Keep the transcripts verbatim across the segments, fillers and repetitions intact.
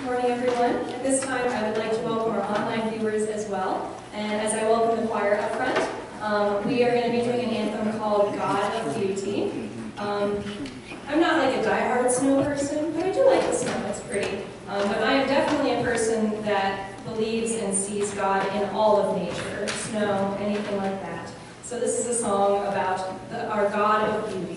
morning, everyone. At this time, I would like to welcome our online viewers as well. And as I welcome the choir up front, um, we are going to be doing an anthem called God of Beauty. Um, I'm not like a diehard snow person, but I do like the snow. It's pretty. Um, but I am definitely a person that believes and sees God in all of nature, snow, anything like that. So this is a song about the, our God of Beauty.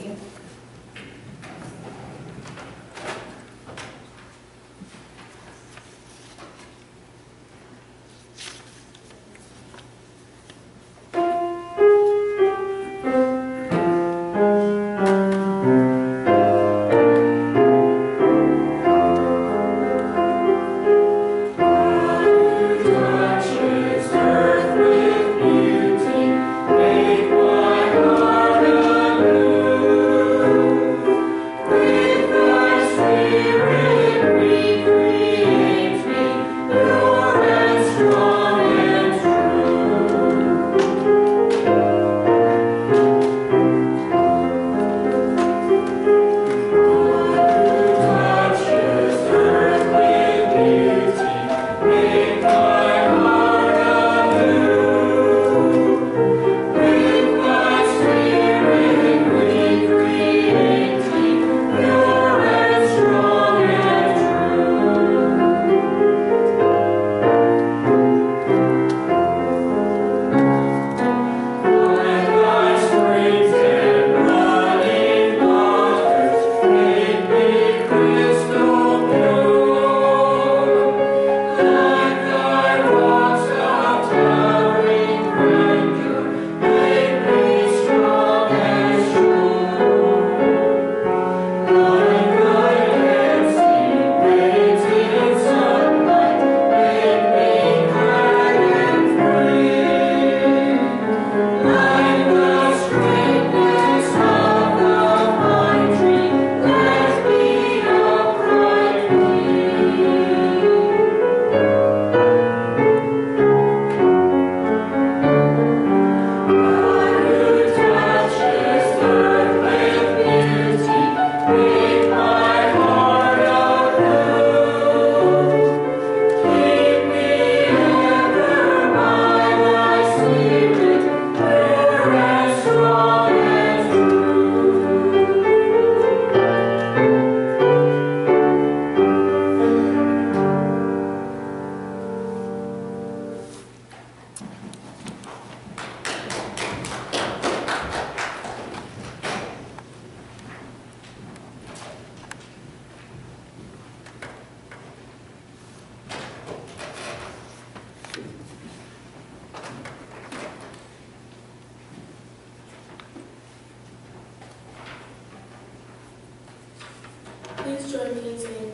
Please join me in saying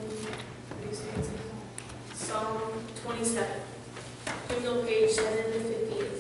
Psalm twenty-seven, hymnal page seven fifty-eight.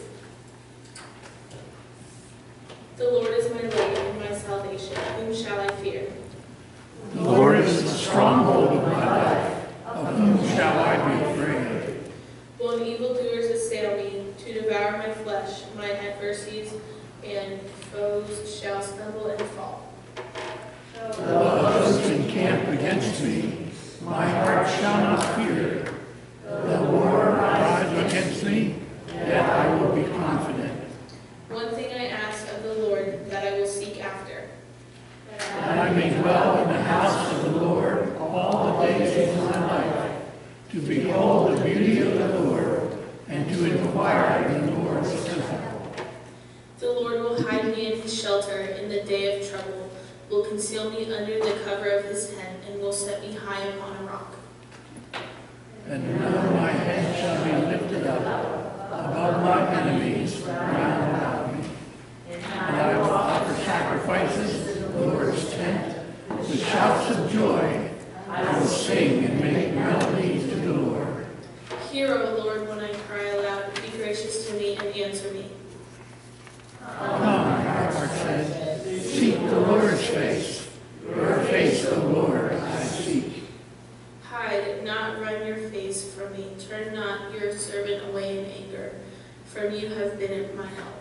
The Lord is my light and my salvation. Whom shall I fear? The Lord is the stronghold of my life. Of whom shall I be afraid? When evildoers assail me to devour my flesh, my adversaries and foes shall stumble and fall. Though others encamp against me, my heart shall not fear. Though war rise against me, yet I will be confident. One thing I ask of the Lord, that I will seek after, that I may dwell in the house of the Lord all the days of my life, to behold the beauty of the Lord, and to inquire in the Lord's temple. The Lord will hide me in his shelter in the day of trouble, will conceal me under the cover of his tent, and will set me high upon a rock. And now my head shall be lifted up above my enemies round about me. And I will offer sacrifices in the Lord's tent. With shouts of joy I will sing and make melody to the Lord. Hear, O Lord, when I cry aloud. Be gracious to me and answer me. Come, my heart said, seek the Lord's face. Your face, O Lord, I seek. Hide, not run your face from me. Turn not your servant away in anger, for you have been my help.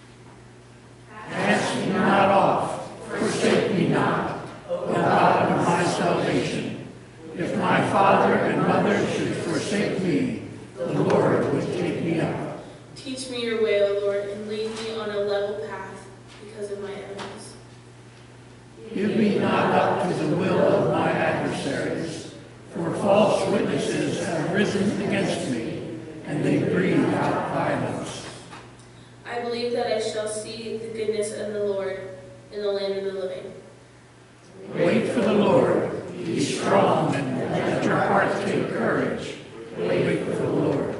Cast me not off, forsake me not, O God of my salvation. If my father and mother should forsake me, the Lord would take me up. Teach me your way, O Lord, and lead me on a level path because of my enemies. Give me not up to the will of my adversaries, for false witnesses have risen against me, and they breathe out violence. I believe that I shall see the goodness of the Lord in the land of the living. Wait for the Lord. Be strong and let your heart take courage. Wait for the Lord.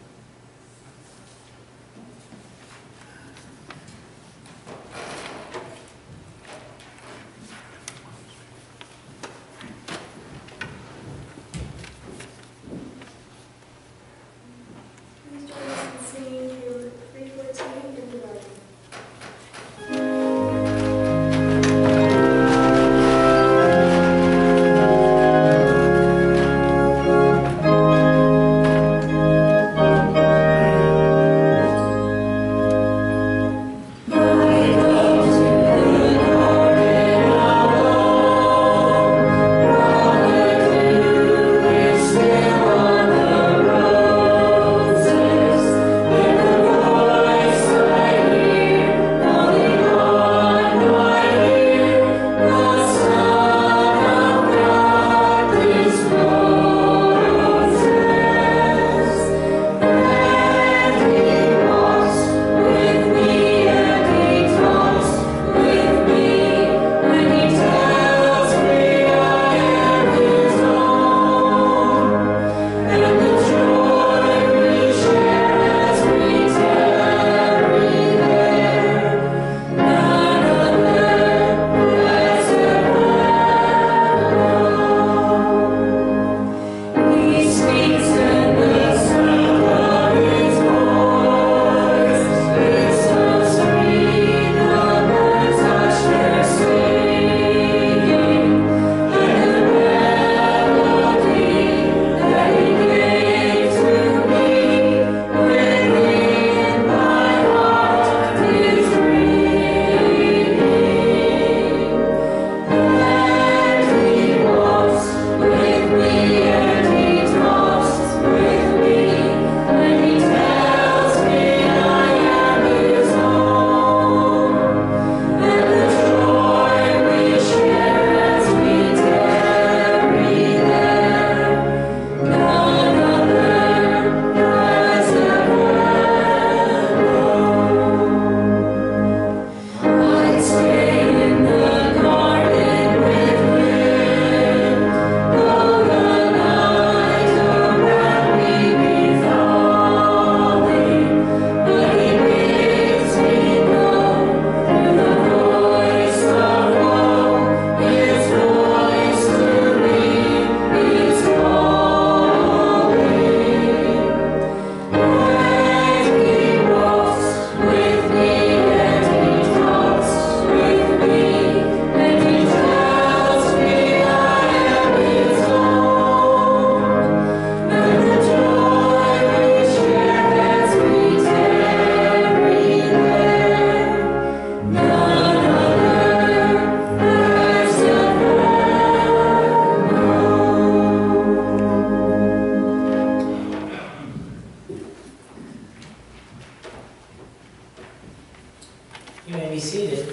You may be seated.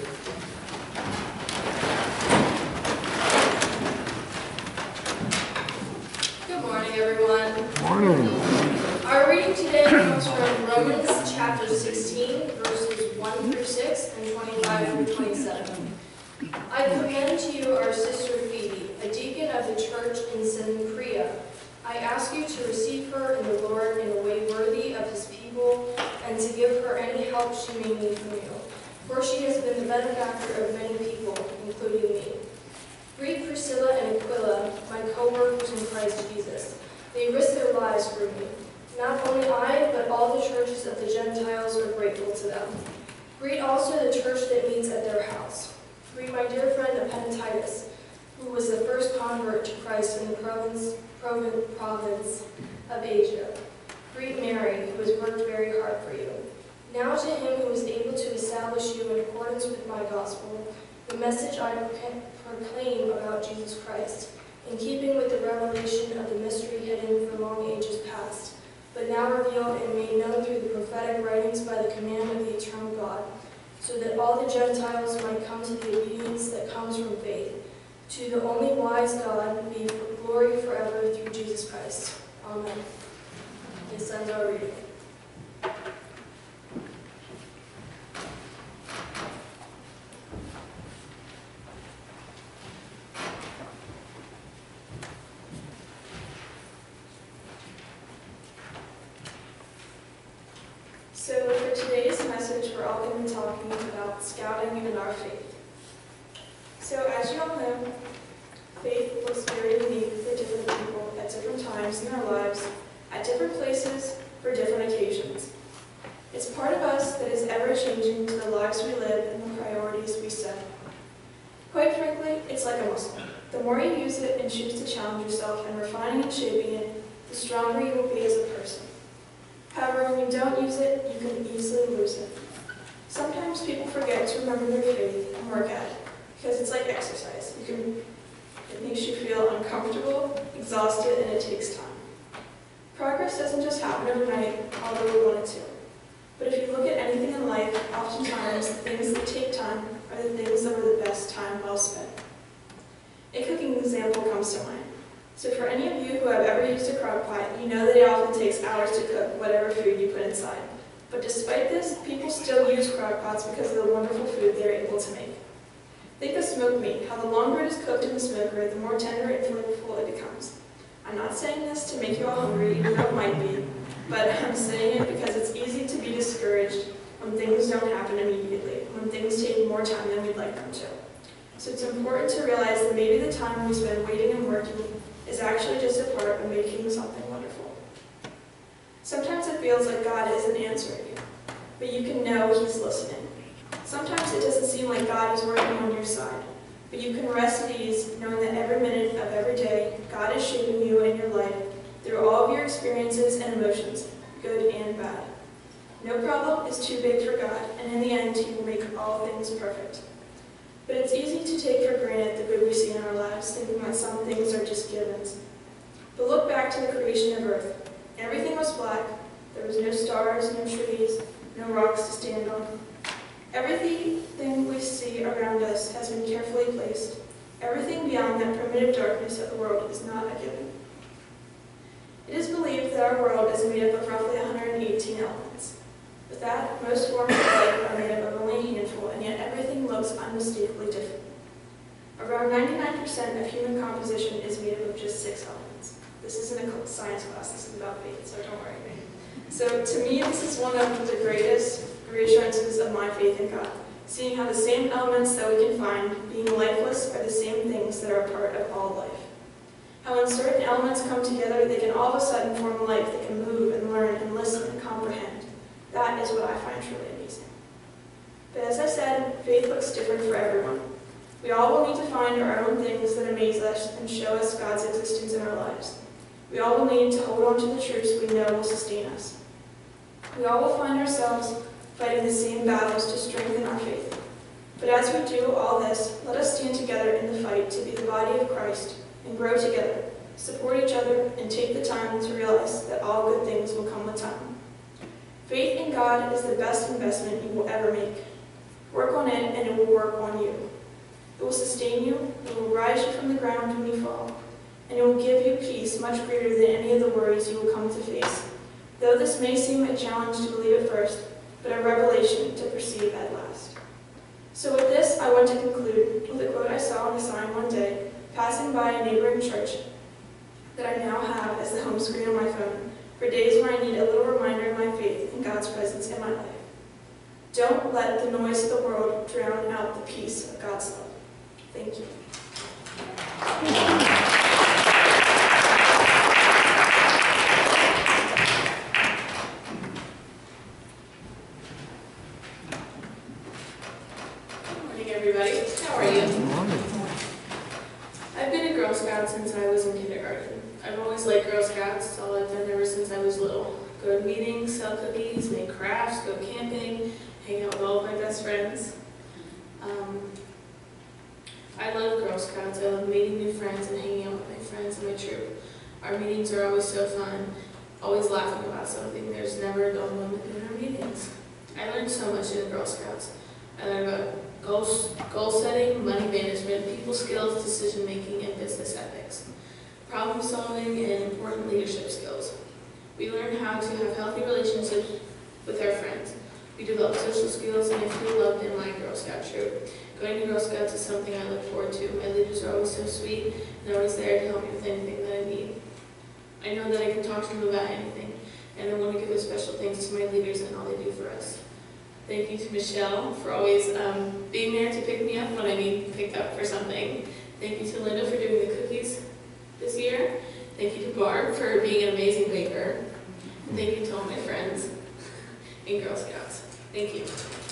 Good morning, everyone. Morning. Our reading today comes from Romans chapter sixteen, verses one through six and twenty-five through twenty-seven. I commend to you our sister Phoebe, a deacon of the church in Cenchrea. I ask you to receive her in the Lord in a way worthy of his people, and to give her any help she may need from you. For she has been the benefactor of many people, including me. Greet Priscilla and Aquila, my co-workers in Christ Jesus. They risked their lives for me. Not only I, but all the churches of the Gentiles are grateful to them. Greet also the church that meets at their house. Greet my dear friend Epaphroditus, who was the first convert to Christ in the province, province, province of Asia. Greet Mary, who has worked very hard for you. Now to him who is able to establish you in accordance with my gospel, the message I proclaim about Jesus Christ. in keeping with the revelation of the mystery hidden for long ages past, but now revealed and made known through the prophetic writings by the command of the eternal God, so that all the Gentiles might come to the obedience that comes from faith. To the only wise God be glory forever through Jesus Christ. Amen. This ends our reading. So for today's message, we're all going to be talking about scouting and our faith. So as you all know, faith looks very unique for different people at different times in their lives, at different places, for different occasions. It's part of us that is ever-changing to the lives we live and the priorities we set. Quite frankly, it's like a muscle. The more you use it and choose to challenge yourself and refining and shaping it, the stronger you will be as a person. However, when you don't use it, you can easily lose it. Sometimes people forget to remember their faith and work at it, because it's like exercise. You can, it makes you feel uncomfortable, exhausted, and it takes time. Progress doesn't just happen overnight, although we want it to. But if you look at anything in life, oftentimes the things that take time are the things that were the best time well spent. A cooking example comes to mind. So for any of you who have ever used a crock pot, you know that it often takes hours to cook whatever food you put inside. But despite this, people still use crock pots because of the wonderful food they're able to make. Think of smoked meat. How the longer it is cooked in the smoker, the more tender and flavorful it becomes. I'm not saying this to make you all hungry, even though it might be, but I'm saying it because it's easy to be discouraged when things don't happen immediately, when things take more time than we'd like them to. So it's important to realize that maybe the time we spend waiting and working is actually just a part of making something wonderful. Sometimes it feels like God isn't answering you, but you can know He's listening. Sometimes it doesn't seem like God is working on your side, but you can rest at ease knowing that every minute of every day, God is shaping you in your life through all of your experiences and emotions, good and bad. No problem is too big for God, and in the end, He will make all things perfect. But it's easy to take for granted the good we see in our lives, thinking that some things are just givens. But look back to the creation of Earth. Everything was black. There was no stars, no trees, no rocks to stand on. Everything we see around us has been carefully placed. Everything beyond that primitive darkness of the world is not a given. It is believed that our world is made up of roughly one hundred eighteen elements. With that, most forms of life are made up of only a handful, and yet everything looks unmistakably different. Around ninety-nine percent of human composition is made up of just six elements. This isn't a science class, this is about faith, so don't worry. So to me, this is one of the greatest reassurances of my faith in God, seeing how the same elements that we can find, being lifeless, are the same things that are a part of all life. How when certain elements come together, they can all of a sudden form a life that can move and learn and listen and comprehend. That is what I find truly amazing. But as I said, faith looks different for everyone. We all will need to find our own things that amaze us and show us God's existence in our lives. We all will need to hold on to the truths we know will sustain us. We all will find ourselves fighting the same battles to strengthen our faith. But as we do all this, let us stand together in the fight to be the body of Christ and grow together, support each other, and take the time to realize that all good things will come with time. Faith in God is the best investment you will ever make. Work on it, and it will work on you. It will sustain you, it will rise you from the ground when you fall, and it will give you peace much greater than any of the worries you will come to face. Though this may seem a challenge to believe at first, but a revelation to perceive at last. So with this, I want to conclude with a quote I saw on a sign one day, passing by a neighboring church that I now have as the home screen on my phone, for days when I need a little reminder of my faith in God's presence in my life. Don't let the noise of the world drown out the peace of God's love. Thank you. Good morning, everybody. How are you? I've been a Girl Scout since I was in kindergarten. I've always liked Girl Scouts. It's all I've done ever since I was little. Go to meetings, sell cookies, make crafts, go camping, hang out with all of my best friends. Um, I love Girl Scouts. I love meeting new friends and hanging out with my the troop. Our meetings are always so fun, always laughing about something. There's never a dull moment in our meetings. I learned so much in the Girl Scouts. I learned about goal, goal setting, money management, people skills, decision making, and business ethics, problem solving, and important leadership skills. We learn how to have healthy relationships with our friends. We develop social skills, and I feel loved in my Girl Scout troop. Going to Girl Scouts is something I look forward to. My leaders are always so sweet and always there to help me with anything that I need. I know that I can talk to them about anything, and I want to give a special thanks to my leaders and all they do for us. Thank you to Michelle for always um, being there to pick me up when I need picked up for something. Thank you to Linda for doing the cookies this year. Thank you to Barb for being an amazing baker. And thank you to all my friends in Girl Scouts. Thank you.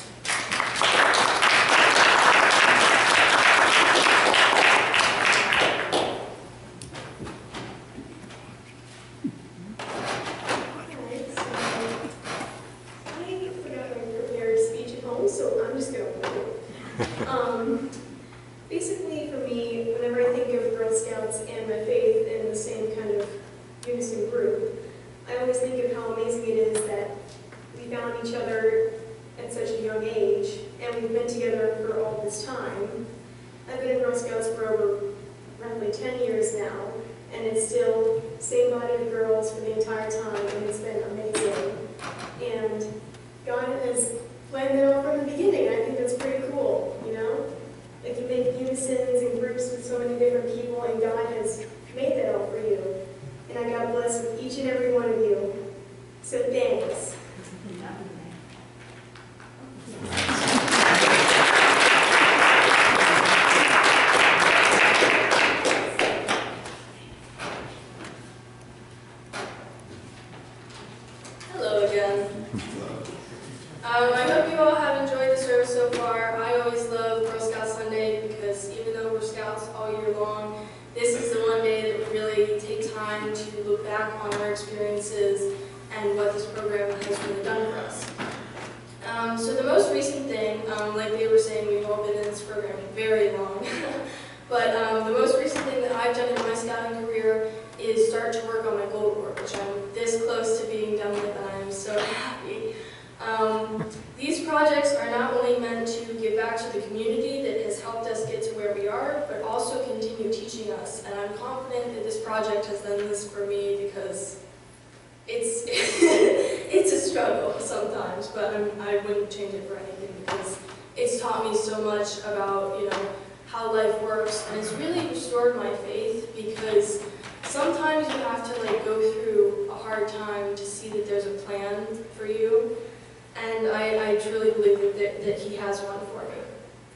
So I'm just going to um, basically, for me, whenever I think of Girl Scouts and my faith in the same kind of unison group, I always think of how amazing it is that we found each other at such a young age, and we've been together for all this time. I've been in Girl Scouts for over roughly ten years now, and it's still same body of girls for the entire time, and it's been amazing. And God has planned it all from the beginning. I think that's pretty cool, you know? Like you make unisons and groups with so many different people, and God has made that all for you. And I got blessed with each and every one of you. So thanks. Hello again. Um, I hope you all have enjoyed the service so far. I always love Girl Scout Sunday because even though we're Scouts all year long, this is the one day that we really take time to look back on our experiences and what this program has really done for us. Um, so the most recent thing, um, like they were saying, we've all been in this program very long, but um, the most recent thing that I've done in my scouting career is start to work on my gold award, which I'm this close to being done with, and I'm so happy. Um, these projects are not only meant to give back to the community that has helped us get to where we are, but also continue teaching us. And I'm confident that this project has done this for me because it's it's a struggle sometimes, but I'm, I wouldn't change it for anything because it's taught me so much about, you know, how life works, and it's really restored my faith because sometimes you have to like go through a hard time to see that there's a plan for you. And I, I truly believe that, that, that he has one for me.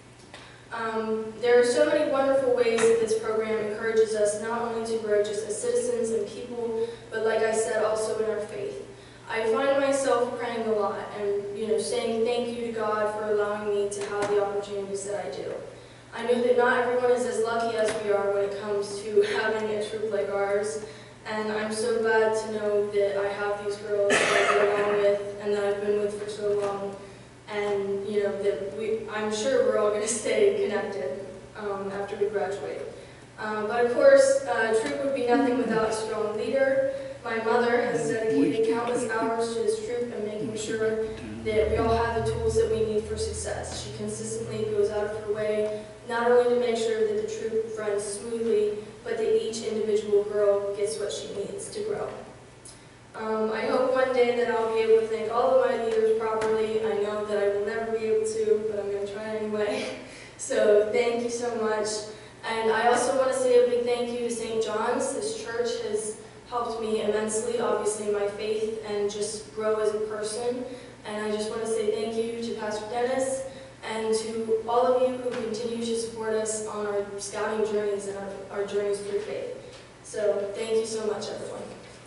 Um, there are so many wonderful ways that this program encourages us not only to grow just as citizens and people, but like I said, also in our faith. I find myself praying a lot and, you know, saying thank you to God for allowing me to have the opportunities that I do. I know that not everyone is as lucky as we are when it comes to having a troop like ours. And I'm so glad to know that I have these girls that I get along with and that I've been with for so long. And, you know, that we, I'm sure we're all going to stay connected um, after we graduate. Um, but of course, uh, troop would be nothing without a strong leader. My mother has dedicated countless hours to this troop and making sure that we all have the tools that we need for success. She consistently goes out of her way, not only to make sure that the troop runs smoothly, but that each individual girl gets what she needs to grow. Um, I hope one day that I'll be able to thank all of my leaders properly. I know that I will never be able to, but I'm going to try anyway. So thank you so much. And I also want to say a big thank you to Saint John's. This church has helped me immensely, obviously in my faith, and just grow as a person. And I just want to say thank you to Pastor Dennis and to all of you who continue to support us on our scouting journeys and our, our journeys through faith. So thank you so much, everyone.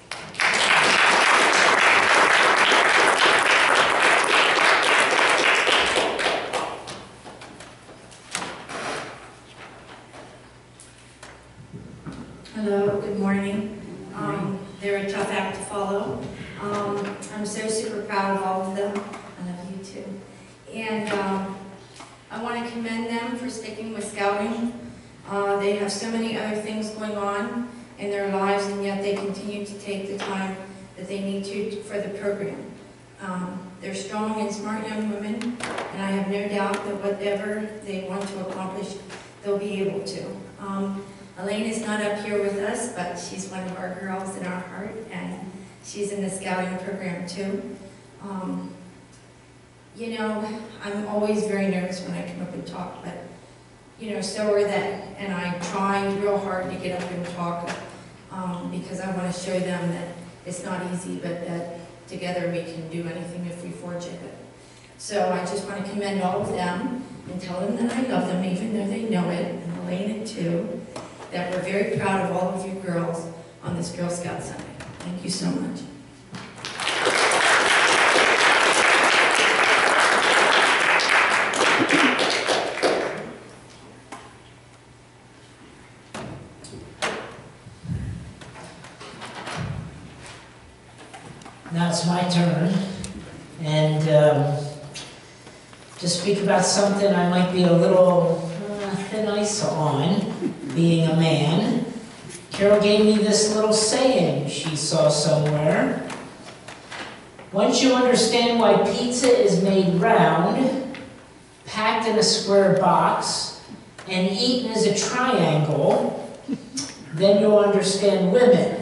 Hello, good morning. Um, they're a tough act to follow. Um, I'm so super proud of all of them. I love you too. And um, I want to commend them for sticking with scouting. Uh, they have so many other things going on, in their lives, and yet they continue to take the time that they need to for the program. Um, they're strong and smart young women, and I have no doubt that whatever they want to accomplish, they'll be able to. Um, Elaine is not up here with us, but she's one of our girls in our heart, and she's in the scouting program too. Um, you know, I'm always very nervous when I come up and talk, but you know, so are they. And I try real hard to get up and talk um, because I want to show them that it's not easy, but that together we can do anything if we forge it. So I just want to commend all of them and tell them that I love them, even though they know it, and Elaine too, that we're very proud of all of you girls on this Girl Scout Sunday. Thank you so much. Now it's my turn, and um, to speak about something I might be a little uh, thin ice on, being a man. Carol gave me this little saying she saw somewhere. Once you understand why pizza is made round, packed in a square box, and eaten as a triangle, then you'll understand women.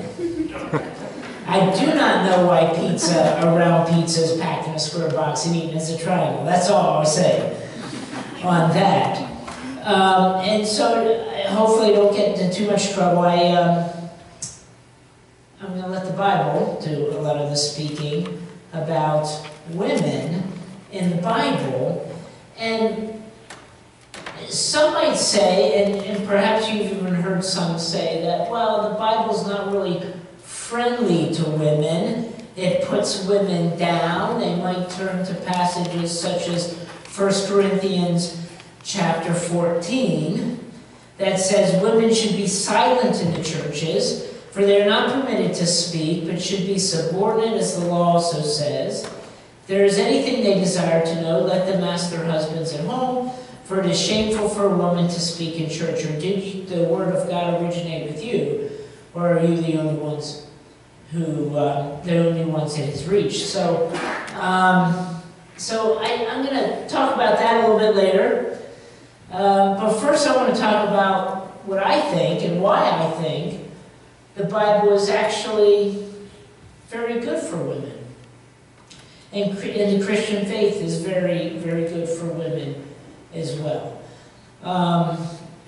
I do not know why pizza, a round pizza, is packed in a square box and eaten as a triangle. That's all I'll say on that. Um, and so, hopefully I don't get into too much trouble. I, um, I'm going to let the Bible do a lot of the speaking about women in the Bible. And some might say, and, and perhaps you've even heard some say that, well, the Bible's not really friendly to women. It puts women down. They might turn to passages such as First Corinthians chapter fourteen that says women should be silent in the churches, for they are not permitted to speak, but should be subordinate, as the law also says. If there is anything they desire to know, let them ask their husbands at home, for it is shameful for a woman to speak in church. Or did the word of God originate with you, or are you the only ones who, uh, the only ones it has reached? So, um, so I, I'm going to talk about that a little bit later. Uh, but first I want to talk about what I think and why I think the Bible is actually very good for women. And, and the Christian faith is very, very good for women as well. Um,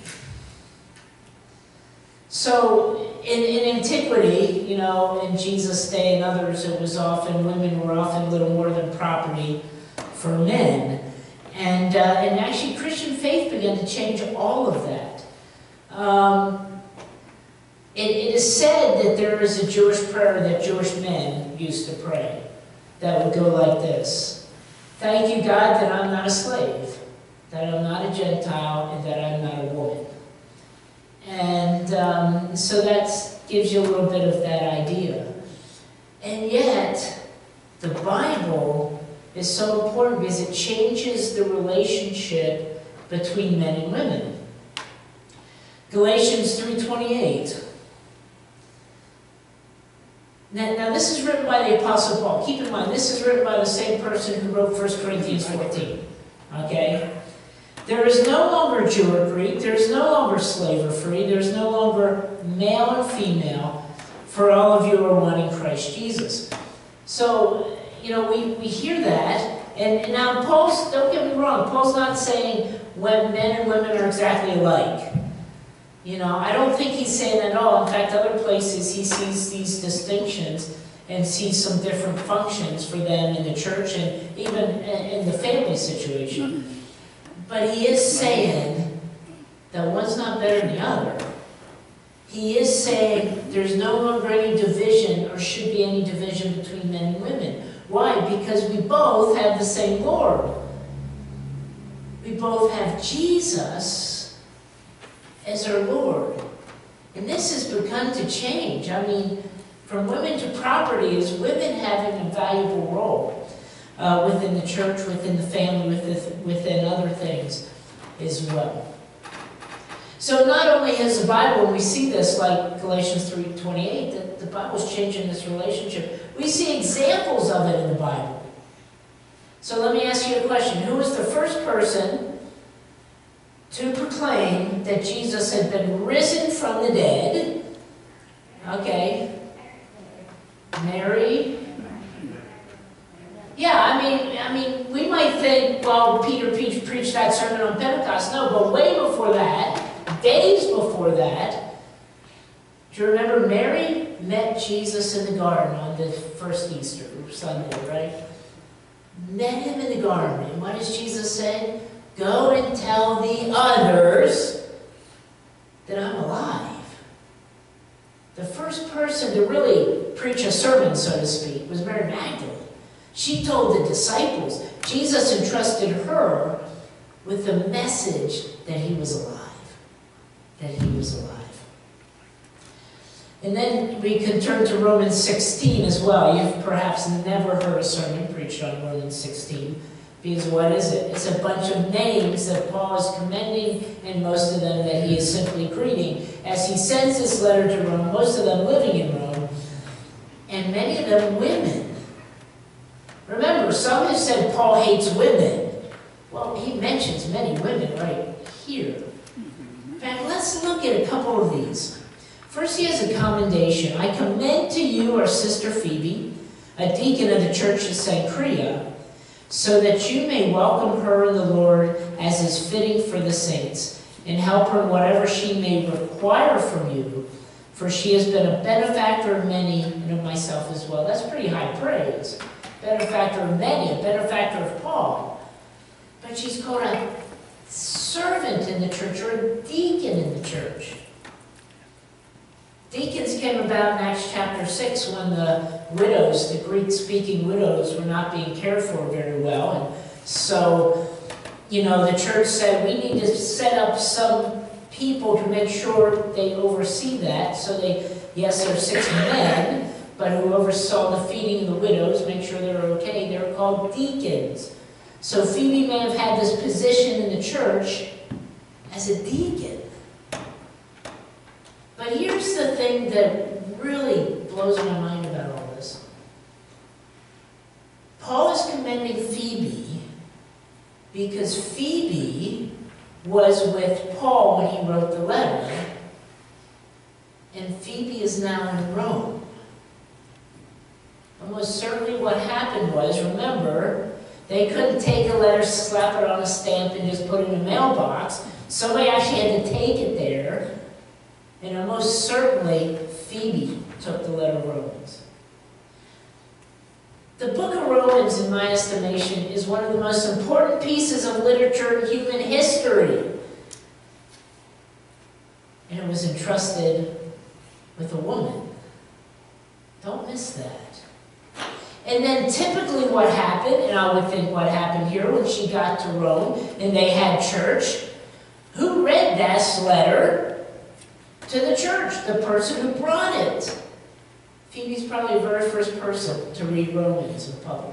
so in, in antiquity, you know, in Jesus' day and others, it was often, women were often little more than property for men. And, uh, and actually Christian faith began to change all of that. Um, it, it is said that there is a Jewish prayer that Jewish men used to pray that would go like this: thank you, God, that I'm not a slave, that I'm not a Gentile, and that I'm not a woman. And um, so that gives you a little bit of that idea. And yet, the Bible is so important because it changes the relationship between men and women. Galatians three twenty-eight. Now, now this is written by the Apostle Paul. Keep in mind, this is written by the same person who wrote First Corinthians fourteen. Okay? There is no longer Jew or Greek. There is no longer slave or free. There is no longer male and female, for all of you are one in Christ Jesus. So, you know, we, we hear that, and, and now Paul's, don't get me wrong, Paul's not saying when men and women are exactly alike. You know, I don't think he's saying that at all. In fact, other places he sees these distinctions and sees some different functions for them in the church and even in the family situation. But he is saying that one's not better than the other. He is saying there's no longer any division or should be any division between men and women. Why? Because we both have the same Lord. We both have Jesus as our Lord. And this has begun to change. I mean, from women to property is women having a valuable role uh, within the church, within the family, within, within other things as well. So not only is the Bible, and we see this like Galatians three twenty-eight, that the Bible's changing this relationship. We see examples of it in the Bible. So let me ask you a question. Who was the first person to proclaim that Jesus had been risen from the dead? Okay. Mary. Yeah, I mean, I mean, we might think, well, Peter preached, preached that sermon on Pentecost. No, but way before that, days before that, do you remember Mary met Jesus in the garden on the first Easter Sunday, right? Met him in the garden. And what does Jesus say? Go and tell the others that I'm alive. The first person to really preach a sermon, so to speak, was Mary Magdalene. She told the disciples. Jesus entrusted her with the message that he was alive. That he was alive. And then we can turn to Romans sixteen as well. You've perhaps never heard a sermon preached on Romans sixteen. Because what is it? It's a bunch of names that Paul is commending, and most of them that he is simply greeting. As he sends this letter to Rome, most of them living in Rome, and many of them women. Remember, some have said Paul hates women. Well, he mentions many women right here. In fact, let's look at a couple of these. First, he has a commendation. I commend to you our sister Phoebe, a deacon of the church of Cenchrea, so that you may welcome her in the Lord as is fitting for the saints, and help her in whatever she may require from you, for she has been a benefactor of many, and of myself as well. That's pretty high praise. Benefactor of many, a benefactor of Paul. But she's called a servant in the church, or a deacon in the church. Deacons came about in Acts chapter six when the widows, the Greek-speaking widows, were not being cared for very well. And so, you know, the church said, we need to set up some people to make sure they oversee that. So they, yes, there are six men, but who oversaw the feeding of the widows, make sure they're okay. They're called deacons. So Phoebe may have had this position in the church as a deacon. But here's the thing that really blows my mind about all this. Paul is commending Phoebe because Phoebe was with Paul when he wrote the letter, and Phoebe is now in Rome. Almost certainly what happened was, remember, they couldn't take a letter, slap it on a stamp, and just put it in a mailbox. Somebody actually had to take it there. And almost certainly, Phoebe took the letter of Romans. The book of Romans, in my estimation, is one of the most important pieces of literature in human history. And it was entrusted with a woman. Don't miss that. And then typically what happened, and I would think what happened here when she got to Rome and they had church, who read this letter? To the church, the person who brought it. Phoebe's probably the very first person to read Romans in public.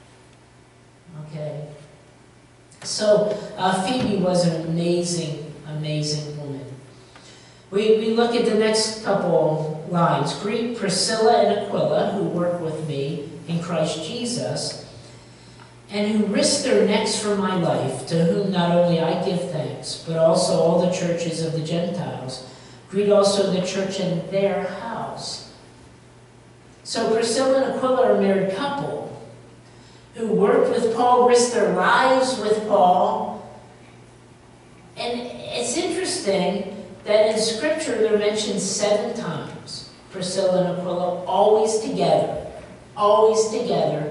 Okay. So uh, Phoebe was an amazing, amazing woman. We, we look at the next couple lines. Greet Priscilla and Aquila, who work with me in Christ Jesus, and who risked their necks for my life, to whom not only I give thanks, but also all the churches of the Gentiles. Greet also the church in their house. So Priscilla and Aquila are a married couple who worked with Paul, risked their lives with Paul. And it's interesting that in Scripture they're mentioned seven times. Priscilla and Aquila, always together. Always together.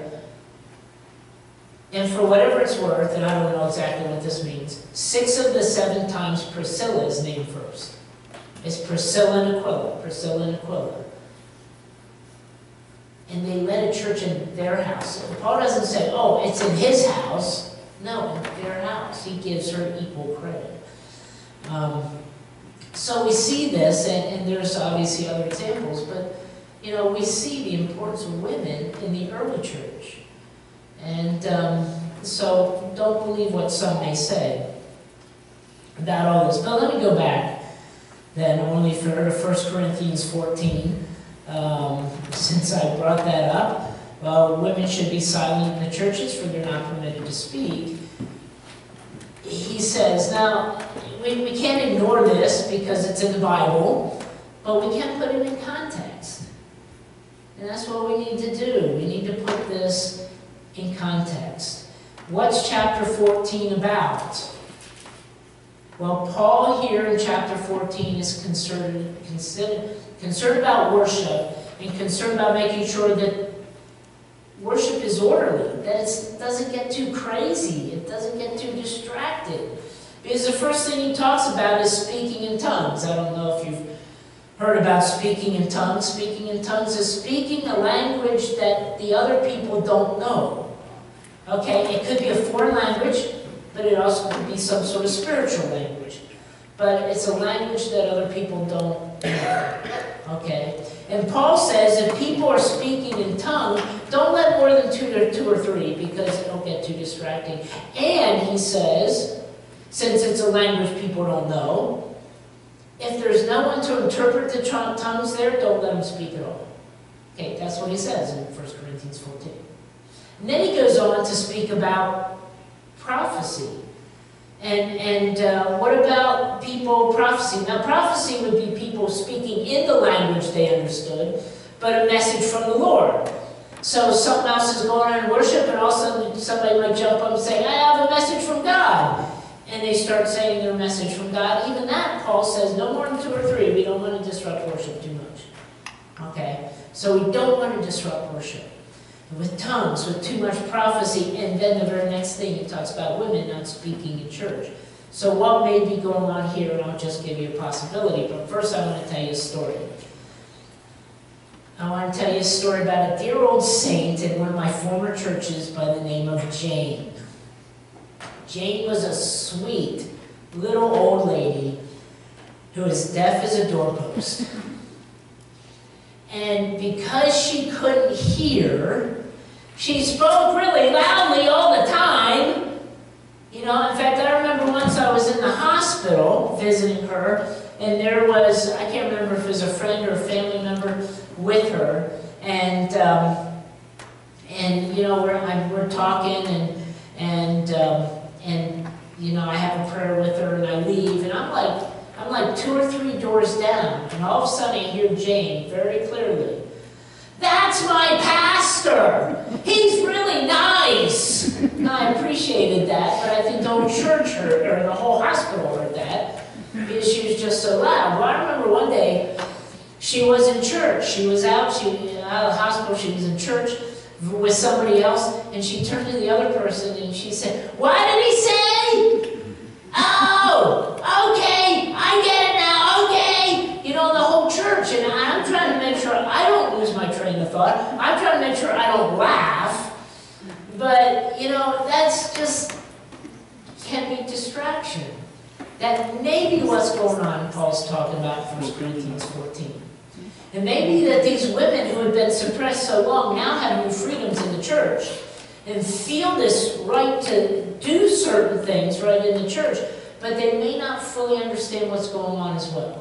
And for whatever it's worth, and I don't know exactly what this means, six of the seven times Priscilla is named first. It's Priscilla and Aquila, Priscilla and Aquila. And they led a church in their house. And Paul doesn't say, oh, it's in his house. No, in their house. He gives her equal credit. Um, so we see this, and, and there's obviously other examples, but, you know, we see the importance of women in the early church. And um, so don't believe what some may say about all this. But let me go back. than only for First Corinthians fourteen. Um, since I brought that up, well, women should be silent in the churches, for they're not permitted to speak. He says, now, we, we can't ignore this because it's in the Bible, but we can put it in context. And that's what we need to do. We need to put this in context. What's chapter fourteen about? Well, Paul here in chapter fourteen is concerned, concerned, concerned about worship and concerned about making sure that worship is orderly, that it doesn't get too crazy, it doesn't get too distracted. Because the first thing he talks about is speaking in tongues. I don't know if you've heard about speaking in tongues. Speaking in tongues is speaking a language that the other people don't know. Okay, it could be a foreign language, but it also could be some sort of spiritual language. But it's a language that other people don't know. Okay? And Paul says if people are speaking in tongues, don't let more than two or, two or three because it'll get too distracting. And he says, since it's a language people don't know, if there's no one to interpret the tongues there, don't let them speak at all. Okay, that's what he says in First Corinthians fourteen. And then he goes on to speak about prophecy. And, and uh, what about people prophecy? Now, prophecy would be people speaking in the language they understood, but a message from the Lord. So something else is going on in worship, and all of a sudden somebody might jump up and say, I have a message from God. And they start saying their message from God. Even that, Paul says, no more than two or three. We don't want to disrupt worship too much. Okay? So we don't want to disrupt worship. With tongues, with too much prophecy, and then the very next thing he talks about women not speaking in church. So what may be going on here, and I'll just give you a possibility, but first I want to tell you a story. I want to tell you a story about a dear old saint in one of my former churches by the name of Jane. Jane was a sweet little old lady who was deaf as a doorpost. And because she couldn't hear, she spoke really loudly all the time. You know, in fact, I remember once I was in the hospital visiting her, and there was, I can't remember if it was a friend or a family member with her, and, um, and you know, we're, I'm, we're talking, and, and, um, and, you know, I have a prayer with her, and I leave, and I'm like, I'm like two or three doors down, and all of a sudden I hear Jane very clearly. That's my pastor! He's really nice! And I appreciated that, but I think the whole church heard, or the whole hospital heard that, because she was just so loud. Well, I remember one day, she was in church. She was out, she out of the hospital, she was in church with somebody else, and she turned to the other person and she said, what did he say? Oh, okay, I get it now, okay. You know, the whole church, and I'm trying to make sure I don't lose my train of thought. I'm trying to make sure I don't laugh. But, you know, that's just, can be distraction. That may be what's going on Paul's talking about in First Corinthians fourteen. And maybe that these women who have been suppressed so long now have new freedoms in the church and feel this right to do certain things right in the church, but they may not fully understand what's going on as well.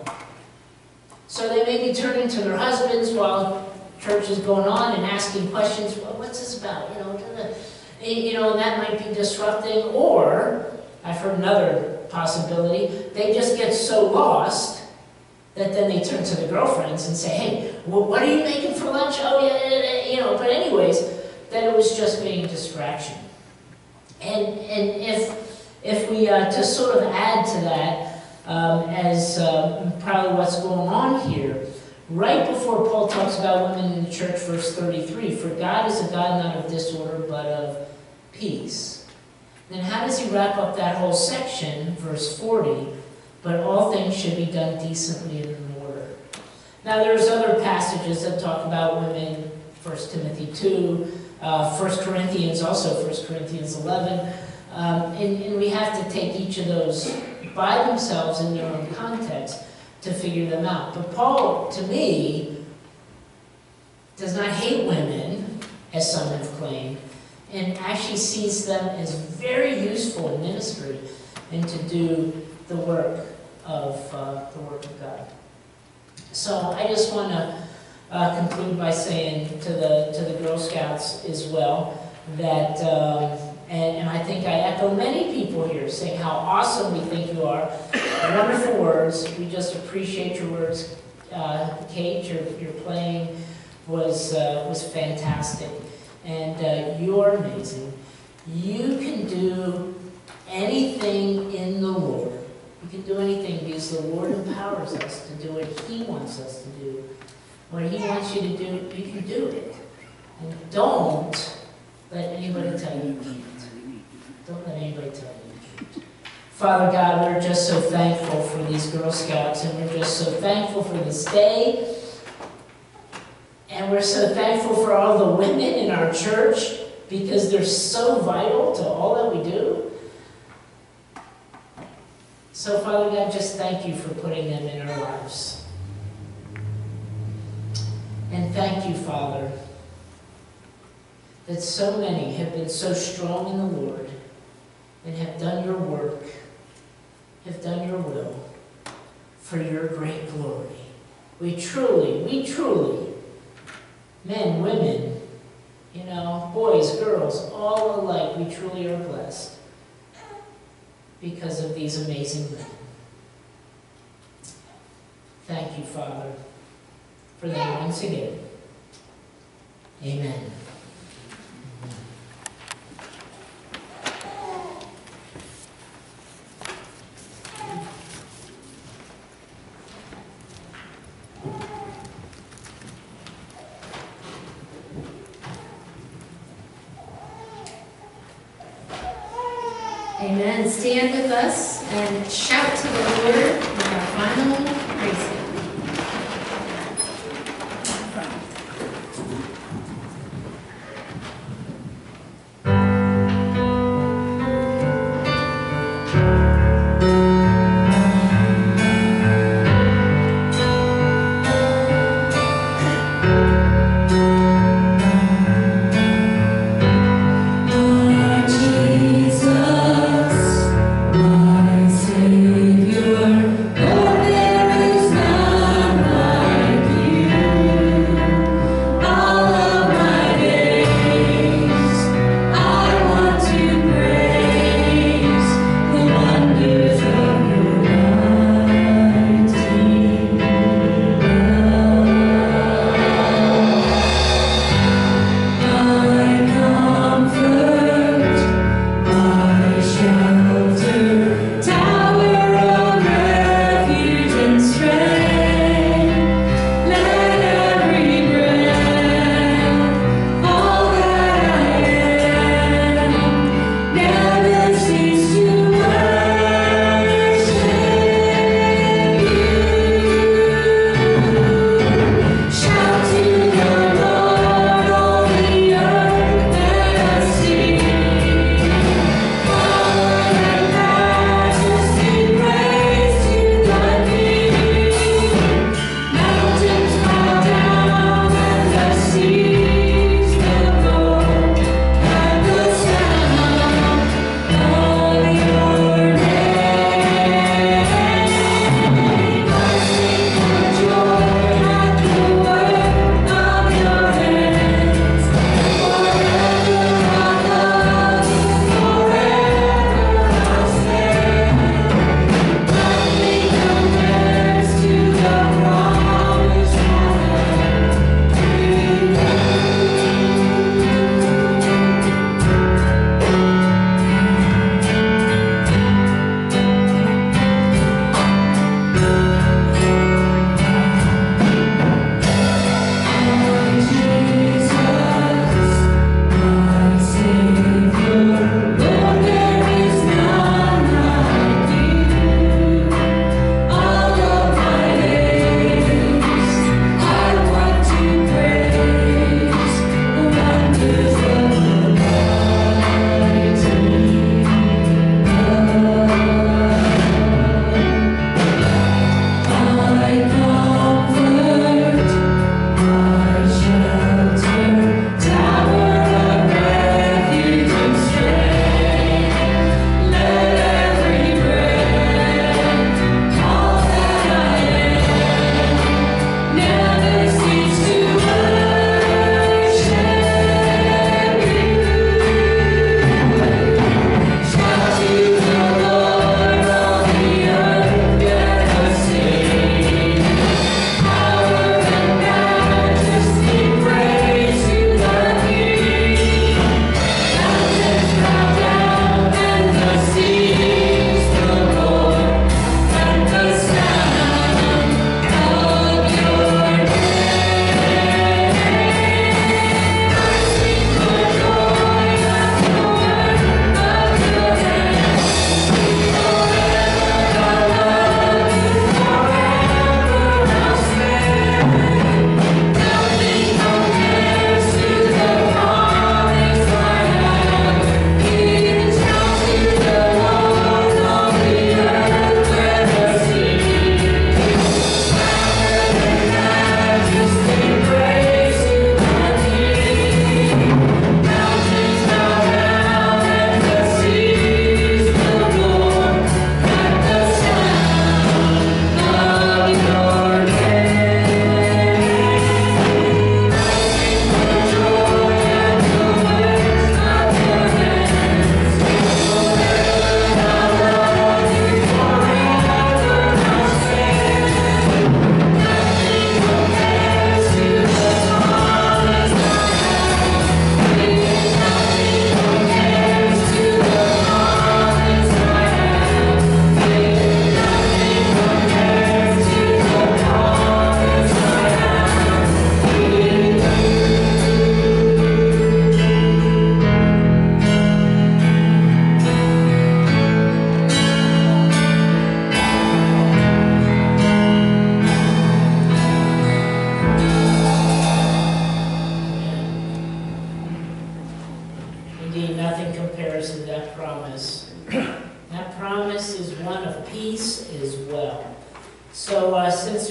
So they may be turning to their husbands while church is going on and asking questions, well, what's this about? You know, you know, and that might be disrupting. Or, I've heard another possibility, they just get so lost that then they turn to the girlfriends and say, hey, well, what are you making for lunch? Oh, yeah, yeah, yeah, you know, but anyways, that it was just being a distraction. And, and if, if we uh, just sort of add to that, um, as uh, probably what's going on here, right before Paul talks about women in the church, verse thirty-three, for God is a God not of disorder, but of peace. Then how does he wrap up that whole section, verse forty? But all things should be done decently and in order. Now there's other passages that talk about women, First Timothy two, uh, First Corinthians, also First Corinthians eleven, um, and, and we have to take each of those by themselves in their own context to figure them out. But Paul, to me, does not hate women, as some have claimed, and actually sees them as very useful in ministry and to do the work of uh, the work of God. So I just want to uh, conclude by saying to the to the Girl Scouts as well that, um, and, and I think I echo many people here saying how awesome we think you are. Wonderful words. We just appreciate your words. Uh, Kate, your, your playing was, uh, was fantastic. And uh, you're amazing. You can do anything in the Lord. You can do anything because the Lord empowers us to do what He wants us to do. What He wants you to do, you can do it. And don't let anybody tell you you can't. Don't let anybody tell you you can't. Father God, we're just so thankful for these Girl Scouts, and we're just so thankful for this day. And we're so thankful for all the women in our church because they're so vital to all that we do. So, Father God, just thank you for putting them in our lives. And thank you, Father, that so many have been so strong in the Lord and have done your work, have done your will for your great glory. We truly, we truly, men, women, you know, boys, girls, all alike, we truly are blessed because of these amazing men. Thank you, Father, for them once again. Amen. Amen. Stand with us and shout to the Lord with our final praise hymn. Jesus, my Savior, oh, there is none.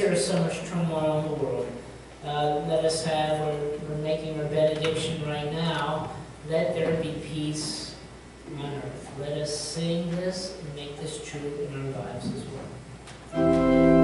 there is so much turmoil in the world, uh, let us have, we're, we're making our benediction right now, let there be peace on earth. Let us sing this and make this true in our lives as well.